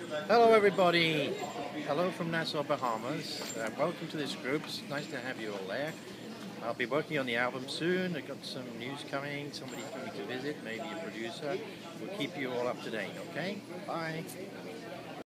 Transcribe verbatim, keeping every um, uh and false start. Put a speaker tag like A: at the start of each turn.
A: Hello everybody, hello from Nassau, Bahamas. Uh, welcome to this group, it's nice to have you all there. I'll be working on the album soon, I've got some news coming, somebody's coming to visit, maybe a producer. We'll keep you all up to date, okay? Bye.